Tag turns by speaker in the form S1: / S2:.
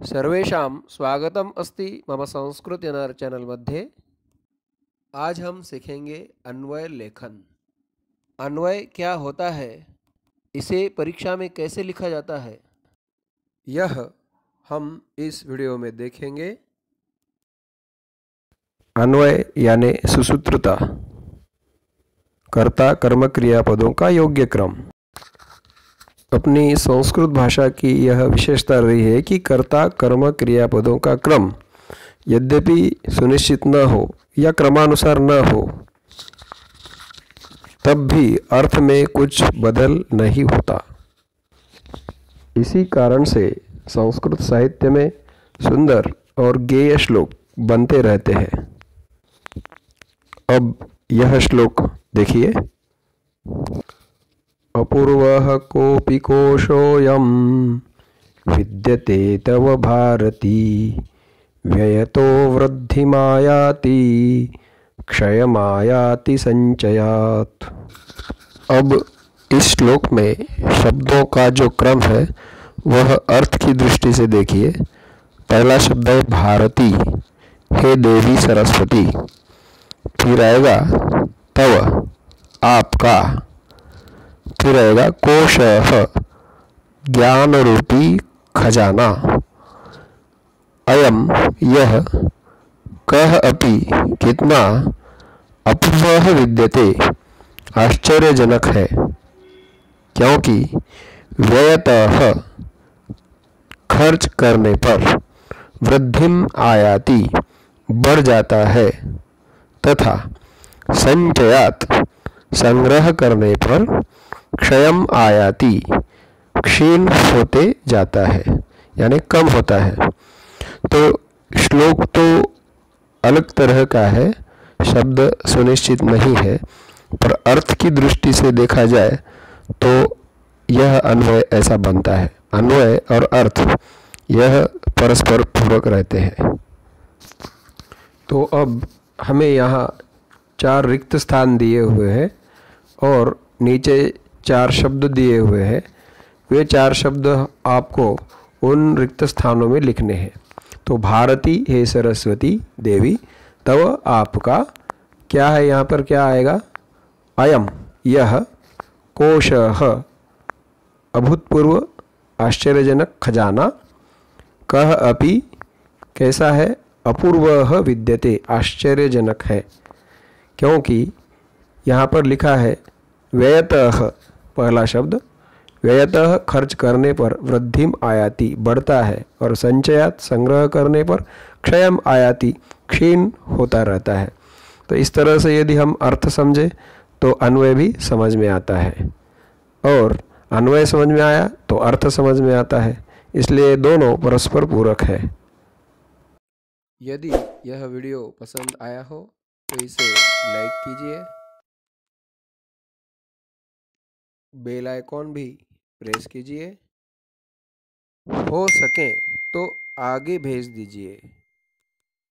S1: सर्वेषां स्वागतम् अस्ति मम संस्कृत एनर चैनल मध्ये। आज हम सीखेंगे अन्वय लेखन। अन्वय क्या होता है, इसे परीक्षा में कैसे लिखा जाता है, यह हम इस वीडियो में देखेंगे। अन्वय यानी सुसूत्रता, कर्ता कर्म क्रियापदों का योग्य क्रम। अपनी संस्कृत भाषा की यह विशेषता रही है कि कर्ता कर्म क्रियापदों का क्रम यद्यपि सुनिश्चित न हो या क्रमानुसार न हो, तब भी अर्थ में कुछ बदल नहीं होता। इसी कारण से संस्कृत साहित्य में सुंदर और गेय श्लोक बनते रहते हैं। अब यह श्लोक देखिए। अपूर्वः कोऽपि कोशोऽयं विद्यते तव भारती, व्ययतो वृद्धिमायाति क्षयमायाति संचयात्। अब इस श्लोक में शब्दों का जो क्रम है वह अर्थ की दृष्टि से देखिए। पहला शब्द है भारती, हे देवी सरस्वती। फिर आएगा तव, आपका। फिर आएगा कोशः, ज्ञान रूपी खजाना। अयम, यह, कह अपि, कितना, अपूर्वः विद्यते, आश्चर्यजनक है, क्योंकि व्ययतः, खर्च करने पर, वृद्धिम आयाति, बढ़ जाता है, तथा संचयात, संग्रह करने पर, क्षयम आयाति, क्षीण होते जाता है, यानी कम होता है। तो श्लोक तो अलग तरह का है, शब्द सुनिश्चित नहीं है, पर अर्थ की दृष्टि से देखा जाए तो यह अन्वय ऐसा बनता है। अन्वय और अर्थ यह परस्पर पूरक रहते हैं। तो अब हमें यहाँ 4 रिक्त स्थान दिए हुए हैं और नीचे 4 शब्द दिए हुए हैं। वे 4 शब्द आपको उन रिक्त स्थानों में लिखने हैं। तो भारती, हे सरस्वती देवी, तव, आपका। क्या है यहाँ पर, क्या आएगा? अयम, यह, कोशः, अभूतपूर्व आश्चर्यजनक खजाना, कह अपि, कैसा है, अपूर्वः विद्यते, आश्चर्यजनक है, क्योंकि यहाँ पर लिखा है व्ययतः, पहला शब्द, व्ययतः खर्च करने पर, वृद्धिम आयाति, बढ़ता है, और संचयात, संग्रह करने पर, क्षयम आयाति, क्षीण होता रहता है। तो इस तरह से यदि हम अर्थ समझे तो अन्वय भी समझ में आता है, और अन्वय समझ में आया तो अर्थ समझ में आता है, इसलिए दोनों परस्पर पूरक है। यदि यह वीडियो पसंद आया हो तो इसे लाइक कीजिए, बेल आइकॉन भी प्रेस कीजिए, हो सके तो आगे भेज दीजिए।